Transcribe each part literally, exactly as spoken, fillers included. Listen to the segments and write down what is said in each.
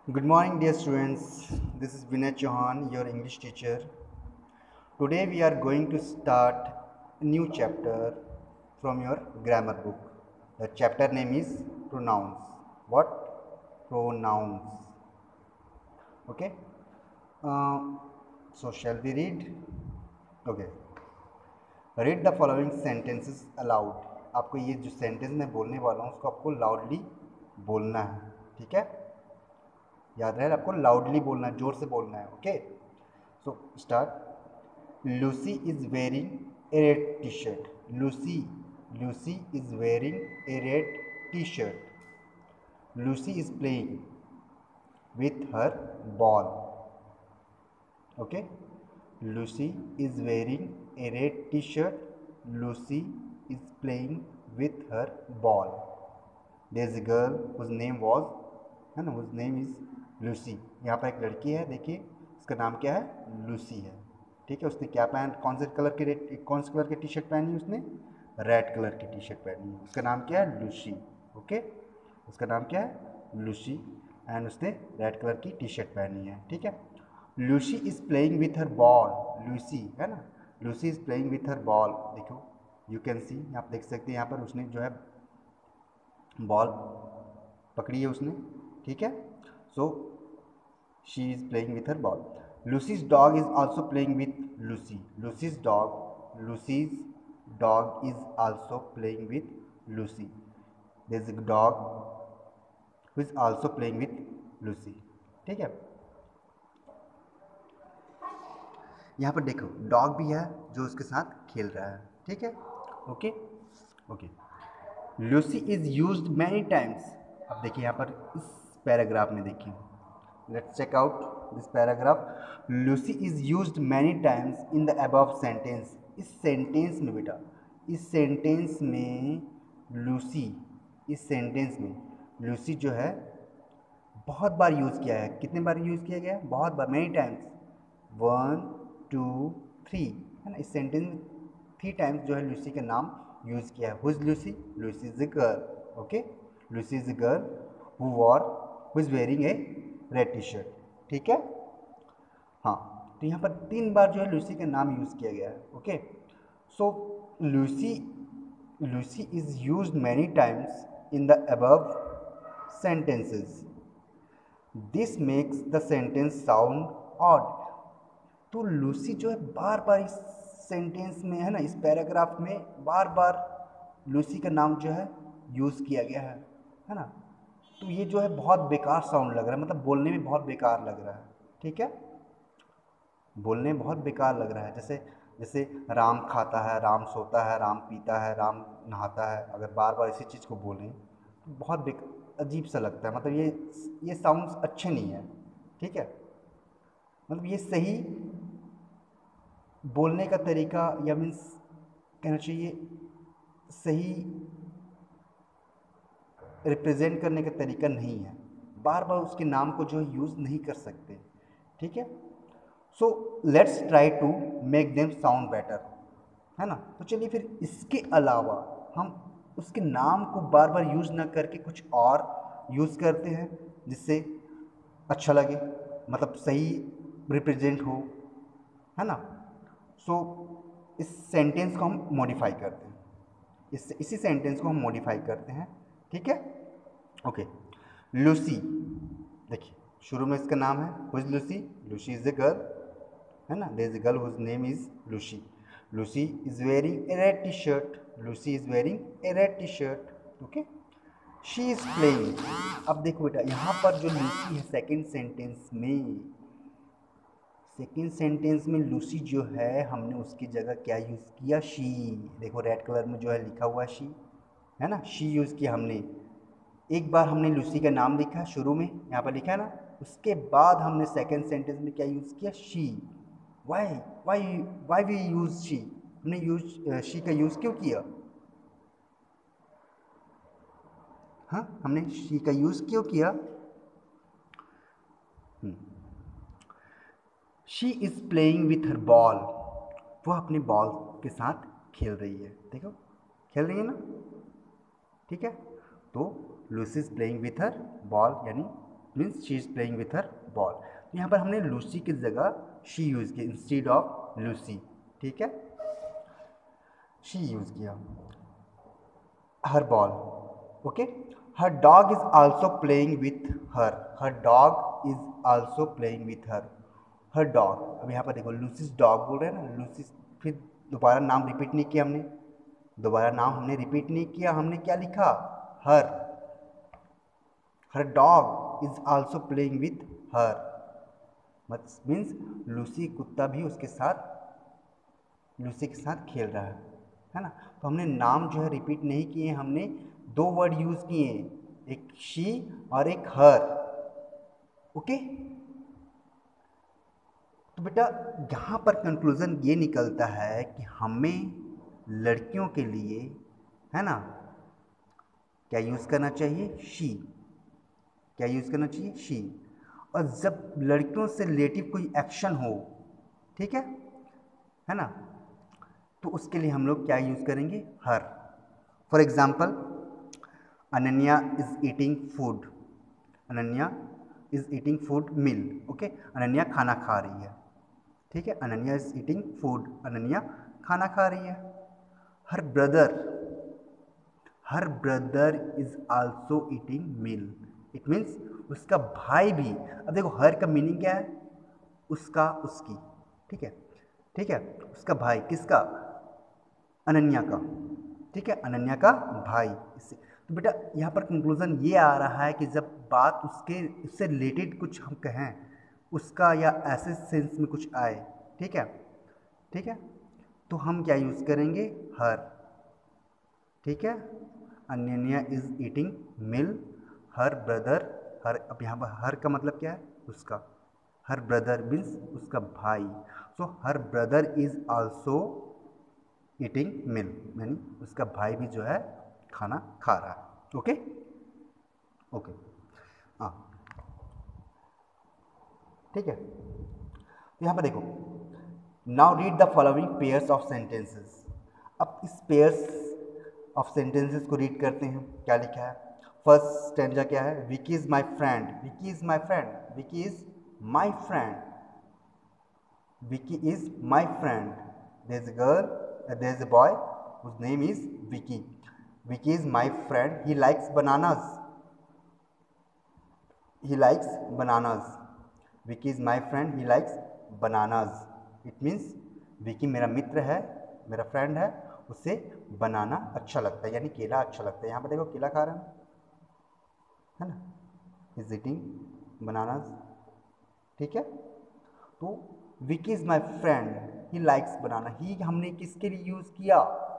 Good morning, dear students. This is Vinay Chauhan, your English teacher. Today we are going to start a new chapter from your grammar book. The chapter name is pronouns. What? Pronouns. Okay. Uh, so shall we read? Okay. Read the following sentences aloud. आपको ये जो sentence मैं बोलने वाला हूँ उसको आपको loudly बोलना है. ठीक है, याद रहे आपको लाउडली बोलना है, जोर से बोलना है. Okay, so start. Lucy is wearing a red T shirt. Lucy Lucy is wearing a red T shirt. Lucy is playing with her ball. Okay, Lucy is wearing a red T shirt. Lucy is playing with her ball. There is a girl whose name was, है ना, whose name is Lucy. यहाँ पर एक लड़की है, देखिए उसका नाम क्या है, लूसी है. ठीक है, उसने क्या पहन, कौन से कलर के रेड कौन से कलर की टी शर्ट पहनी है, उसने रेड कलर की टी शर्ट पहनी है. उसका नाम क्या है, लूसी. ओके, उसका नाम क्या है, लूसी, एंड उसने रेड कलर की टी शर्ट पहनी है. ठीक है, Lucy is playing with her ball. Lucy है ना, Lucy is playing with her ball. देखो, यू कैन सी, आप देख सकते हैं यहाँ पर उसने जो है बॉल पकड़ी है उसने. ठीक है, so she is playing with her ball. Lucy's dog is also playing with Lucy. Lucy's dog, Lucy's dog is also playing with Lucy. There's a dog who is also playing with Lucy. ठीक है, यहाँ पर देखो dog भी है जो उसके साथ खेल रहा है. ठीक है, okay okay. Lucy is used many times. अब देखिए यहाँ पर इस पैराग्राफ में देखिए, let's check out this paragraph. Lucy is used many times in the above sentence. इस सेंटेंस में बेटा, इस सेंटेंस में लूसी, इस सेंटेंस में लूसी जो है बहुत बार यूज़ किया है. कितने बार यूज़ किया गया है, बहुत बार, many times. One two three, है ना. इस सेंटेंस में थ्री टाइम्स जो है लूसी का नाम यूज़ किया है. Who is Lucy? Lucy is a girl. Okay, Lucy is a girl who wore who is wearing a red T shirt. ठीक है, हाँ, तो यहाँ पर तीन बार जो है लूसी का नाम यूज़ किया गया है. Okay, so Lucy Lucy is used many times in the above sentences. This makes the sentence sound odd. तो लूसी जो है बार बार इस सेंटेंस में, है ना, इस पैराग्राफ में बार बार लूसी का नाम जो है यूज़ किया गया है है ना. तो ये जो है बहुत बेकार साउंड लग रहा है, मतलब बोलने में बहुत बेकार लग रहा है. ठीक है, बोलने में बहुत बेकार लग रहा है. जैसे जैसे राम खाता है, राम सोता है, राम पीता है, राम नहाता है. अगर बार बार इसी चीज़ को बोलें तो बहुत बेक अजीब सा लगता है. मतलब ये ये साउंड्स अच्छे नहीं है. ठीक है, मतलब ये सही बोलने का तरीका, या मीन्स कहना चाहिए सही रिप्रेजेंट करने का तरीका नहीं है. बार बार उसके नाम को जो है यूज़ नहीं कर सकते. ठीक है, so let's try to make them sound better, है ना. तो चलिए फिर इसके अलावा हम उसके नाम को बार बार यूज़ ना करके कुछ और यूज़ करते हैं जिससे अच्छा लगे, मतलब सही रिप्रेजेंट हो, है ना. सो so, इस सेंटेंस को हम मॉडिफाई करते हैं, इस इसी सेंटेंस को हम मॉडिफाई करते हैं. ठीक है, ओके. लूसी, देखिए शुरू में इसका नाम है, who is Lucy? Lucy is a girl, है ना. There is a girl whose name is Lucy. Lucy is wearing a red T shirt. Lucy is wearing a red T shirt. Okay, she is playing. अब देखो बेटा, यहाँ पर जो Lucy है second sentence में, सेकेंड सेंटेंस में Lucy जो है हमने उसकी जगह क्या यूज़ किया, शी. देखो रेड कलर में जो है लिखा हुआ शी, है ना, शी यूज़ किया हमने. एक बार हमने लूसी का नाम लिखा शुरू में, यहाँ पर लिखा है ना, उसके बाद हमने सेकेंड सेंटेंस में क्या यूज़ किया, she. Why why why we use she. हमने यूज शी का यूज़ क्यों किया, हाँ, हमने शी का यूज़ क्यों किया. She is playing with her ball. वो अपने बॉल के साथ खेल रही है. देखो खेल रही है ना. ठीक है, तो Lucy is playing with her ball, यानी it means she is playing with her ball. तो यहाँ पर हमने लूसी की जगह शी यूज़ की इंस्टेड ऑफ लूसी, ठीक है, शी यूज़ किया। Her ball, okay. Her dog is also playing with her, her dog is also playing with her, her dog. अब यहाँ पर देखो लूसीज डॉग बोल रहे हैं ना, लूसीज, फिर दोबारा नाम रिपीट नहीं किया हमने, दोबारा नाम हमने रिपीट नहीं किया, हमने क्या लिखा, her, her dog is also playing with her, मत मीन्स लूसी कुत्ता भी उसके साथ, लूसी के साथ खेल रहा है, है ना। तो हमने नाम जो है रिपीट नहीं किए, हमने दो वर्ड यूज़ किए, एक शी और एक हर, ओके। तो बेटा यहाँ पर कंक्लूज़न ये निकलता है कि हमें लड़कियों के लिए, है ना, क्या यूज़ करना चाहिए, शी, क्या यूज़ करना चाहिए, शी। और जब लड़कियों से रिलेटिव कोई एक्शन हो, ठीक है है ना, तो उसके लिए हम लोग क्या यूज़ करेंगे, her. For example, Ananya is eating food, Ananya is eating food meal, okay, Ananya खाना खा रही है, ठीक है, Ananya is eating food, Ananya खाना खा रही है। Her brother, her brother is also eating meal, it means उसका भाई भी। अब देखो हर का मीनिंग क्या है, उसका, उसकी, ठीक है, ठीक है, उसका भाई, किसका, अनन्या का, ठीक है, अनन्या का भाई। इससे तो बेटा यहाँ पर कंक्लूज़न ये आ रहा है कि जब बात उसके, उससे रिलेटेड कुछ हम कहें, उसका या ऐसे सेंस में कुछ आए, ठीक है, ठीक है, तो हम क्या यूज़ करेंगे, हर, ठीक है। Ananya is eating meal, her brother, her, अब यहाँ पर हर का मतलब क्या है, उसका, हर ब्रदर मीन्स उसका भाई, so her brother is also eating meal, यानी उसका भाई भी जो है खाना खा रहा है, ओके, ओके, हाँ, ठीक है। तो यहाँ पर देखो, now read the following pairs of sentences. अब इस पेयर्स ऑफ सेंटेंसेस को रीड करते हैं, क्या लिखा है। फर्स्ट स्टैंजा क्या है, Vicky is my friend, Vicky is my friend, Vicky is my friend, Vicky is my friend, there is a girl, there is a boy whose name is Vicky. Vicky is my friend. He likes bananas. He likes bananas. Vicky is my friend. He likes bananas. It means Vicky मेरा मित्र है, मेरा friend है, उसे बनाना अच्छा लगता है, यानी केला अच्छा लगता है। यहाँ पर देखो केला खा रहा है, है ना, इज ईटिंग बनानास, ठीक है। तो Vicky is my friend, he likes banana, he हमने किसके लिए यूज किया,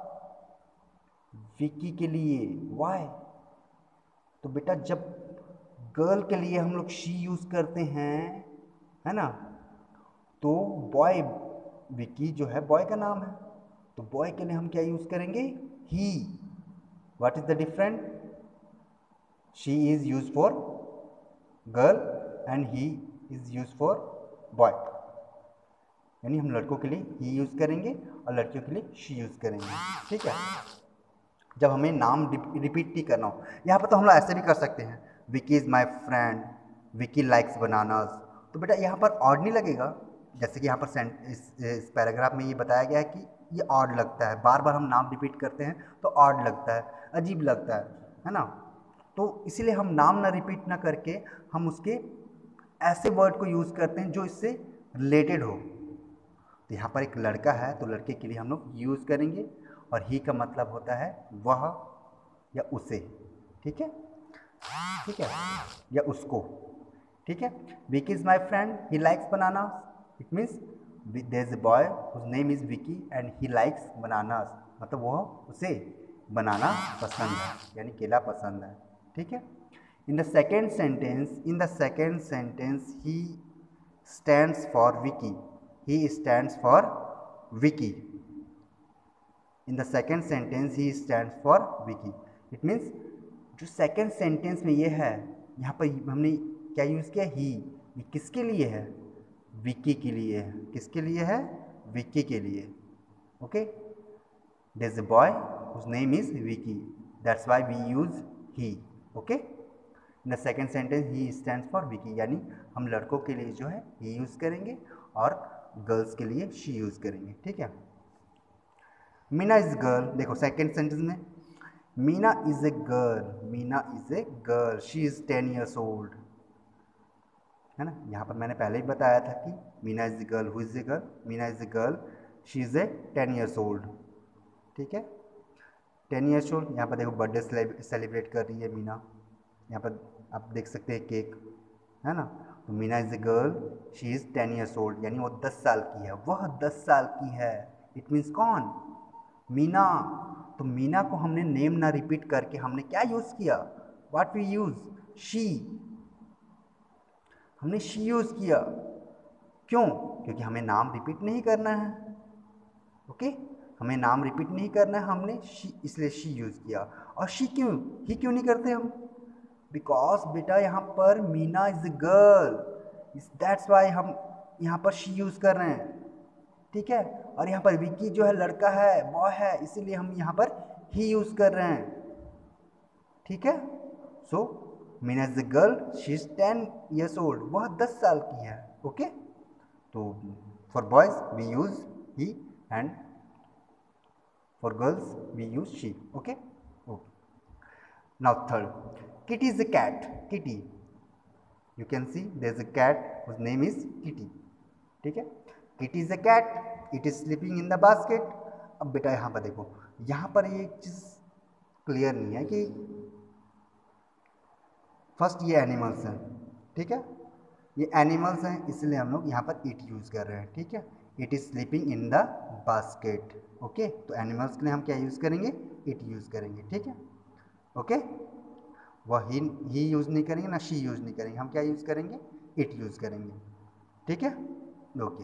विकी के लिए, वाई, तो बेटा जब गर्ल के लिए हम लोग शी यूज करते हैं, है ना, तो बॉय, विकी जो है बॉय का नाम है, तो बॉय के लिए हम क्या यूज करेंगे, he. What is the different, she is use for girl and he is use for boy, यानी हम लड़कों के लिए ही यूज करेंगे और लड़कियों के लिए शी यूज करेंगे, ठीक है, जब हमें नाम रिपीट नहीं करना हो। यहाँ पर तो हम लोग ऐसे भी कर सकते हैं, Vicky is my friend, Vicky likes bananas, तो बेटा यहाँ पर ऑड नहीं लगेगा, जैसे कि यहाँ पर सेंट इस, इस पैराग्राफ में ये बताया गया है कि ये ऑड लगता है, बार बार हम नाम रिपीट करते हैं तो ऑड लगता है, अजीब लगता है, है ना, तो इसीलिए हम नाम ना रिपीट ना करके हम उसके ऐसे वर्ड को यूज़ करते हैं जो इससे रिलेटेड हो। तो यहाँ पर एक लड़का है तो लड़के के लिए हम लोग यूज़ करेंगे, और ही का मतलब होता है वह या उसे, ठीक है, ठीक है, या उसको, ठीक है। Vicky is my friend, he likes bananas, it means there is a boy whose name is Vicky and he likes bananas, मतलब वह उसे बनाना पसंद है, यानी केला पसंद है, ठीक है। In the second sentence, in the second sentence he stands for Vicky, he stands for Vicky, in the second sentence he stands for Vicky, it means जो सेकेंड सेंटेंस में ये है, यहाँ पर हमने क्या यूज़ किया, ही, ये किसके लिए है, विकी के लिए है, किसके लिए है, विकी के लिए, okay, there is a boy whose name is Vicky, that's why we use he, okay. In the second sentence he stands for Vicky, यानी हम लड़कों के लिए जो है ही यूज़ करेंगे और गर्ल्स के लिए शी यूज़ करेंगे, ठीक है। मीना इज गर्ल, देखो सेकेंड सेंटेंस में Meena is a girl, Meena is a girl, she is ten years old, है ना। यहाँ पर मैंने पहले ही बताया था कि Meena is a girl, who is a girl, Meena is a girl, she is a ten years old, ठीक है। टेन ईयर्स ओल्ड, यहाँ पर देखो बर्थडे सेलिब्रेट कर रही है मीना, यहाँ पर आप देख सकते हैं केक, है ना। तो Meena is a girl, she is ten years old, यानी वो दस साल की है, वह दस साल की है। इट मीन्स कौन, मीना। तो मीना को हमने नेम ना रिपीट करके हमने क्या यूज़ किया, व्हाट वी यूज, शी, हमने शी यूज़ किया। क्यों, क्योंकि हमें नाम रिपीट नहीं करना है, ओके, हमें नाम रिपीट नहीं करना है, हमने शी, इसलिए शी यूज़ किया। और शी क्यों, ही क्यों नहीं करते हम, बिकॉज बेटा यहाँ पर Meena is a girl, that's why हम यहाँ पर शी यूज़ कर रहे हैं, ठीक है। और यहाँ पर विकी जो है लड़का है, बॉय है, इसीलिए हम यहाँ पर ही यूज़ कर रहे हैं, ठीक है। So Meena is a girl, she is ten years old, वह दस साल की है, ओके। तो for boys we use he and for girls we use she, okay okay. Now third, Kitty is a cat, Kitty, you can see there is a cat whose name is kitty, ठीक है। kitty is a cat, it is sleeping in the basket। अब बेटा यहाँ पर देखो, यहाँ पर ये चीज़ क्लियर नहीं है कि फर्स्ट ये एनिमल्स हैं, ठीक है, ये एनिमल्स हैं, इसलिए हम लोग यहाँ पर इट यूज़ कर रहे हैं, ठीक है। It is sleeping in the basket, okay. तो एनिमल्स के लिए हम क्या यूज़ करेंगे, इट यूज़ करेंगे, ठीक है, ओके। वह ही ही यूज़ नहीं करेंगे ना शी यूज़ नहीं करेंगे, हम क्या यूज़ करेंगे, इट यूज़ करेंगे, ठीक है, okay.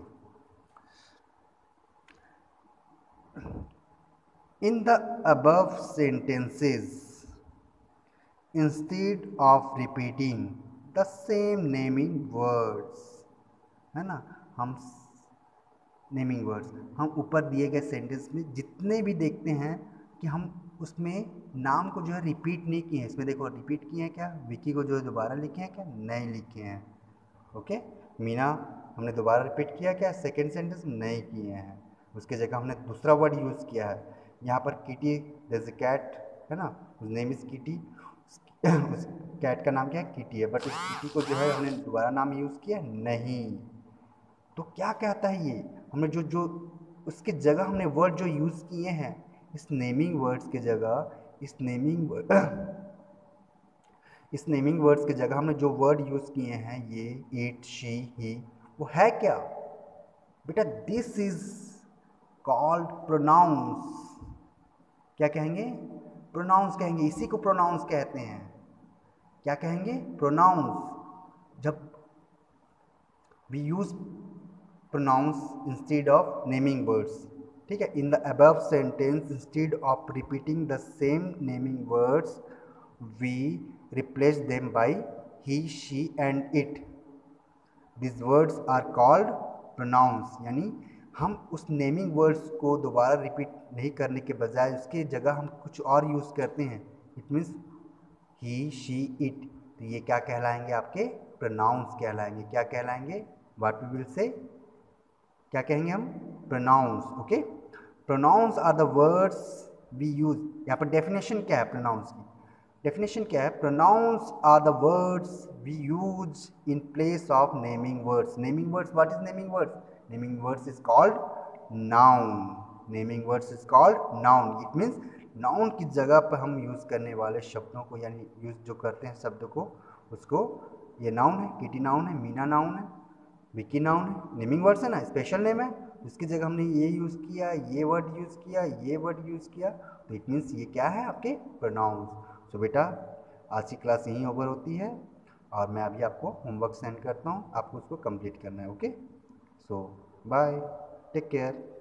In the above sentences instead of repeating the same naming words, है ना, हम नेमिंग वर्ड्स हम ऊपर दिए गए सेंटेंस में जितने भी देखते हैं कि हम उसमें नाम को जो है रिपीट नहीं किए हैं, इसमें देखो रिपीट किए हैं क्या, विकी को जो है दोबारा लिखे हैं क्या, नहीं लिखे हैं, ओके। मीना हमने दोबारा रिपीट किया क्या, सेकंड सेंटेंस नहीं किए हैं, उसके जगह हमने दूसरा वर्ड यूज़ किया है। यहाँ पर Kitty, there is a cat, है ना, उस नेम इज़ किटी, उस कैट का नाम क्या है, किटी है, बट उस किटी को जो है हमने दोबारा नाम यूज़ किया नहीं। तो क्या कहता है ये, हमने जो जो उसके जगह हमने वर्ड जो यूज़ किए हैं, इस नेमिंग वर्ड्स के जगह, इस नेमिंग इस नेमिंग वर्ड्स के जगह हमने जो वर्ड यूज़ किए हैं, ये इट, शी, ही, वो है क्या बेटा, दिस इज कॉल्ड प्रोनाउंस। क्या कहेंगे, प्रोनाउंस कहेंगे, इसी को प्रोनाउंस कहते हैं। क्या कहेंगे, प्रोनाउंस। जब we use pronouns instead of naming words, ठीक है। In the above sentence instead of repeating the same naming words we replace them by he, she and it, this words are called pronouns. यानी हम उस naming words को दोबारा repeat नहीं करने के बजाय उसके जगह हम कुछ और यूज़ करते हैं, it means he, she, it, तो ये क्या कहलाएंगे, आपके प्रोनाउंस कहलाएंगे। क्या कहलाएंगे, व्हाट वी विल से, क्या कहेंगे हम, pronouns, okay. Pronouns are the words we use. यहाँ पर डेफिनेशन क्या है प्रोनाउंस की, डेफिनेशन क्या है, pronouns are the words we use in place of naming words. Naming words, what is naming words, naming words is called noun, naming words is called noun. It means noun की जगह पर हम use करने वाले शब्दों को, यानी use जो करते हैं शब्द को, उसको, ये नाउन है, किटी नाउन है, मीना नाउन है, विकी नाउन है, नेमिंग वर्ड्स है ना, स्पेशल नेम है, इसकी जगह हमने ये यूज़ किया, ये वर्ड यूज़ किया, ये वर्ड यूज़ किया, तो इट मीन्स ये क्या है, आपके प्रोनाउंस। सो बेटा आज की क्लास यहीं ओवर होती है और मैं अभी आपको होमवर्क सेंड करता हूँ, आपको उसको कंप्लीट करना है, okay. So bye, take care.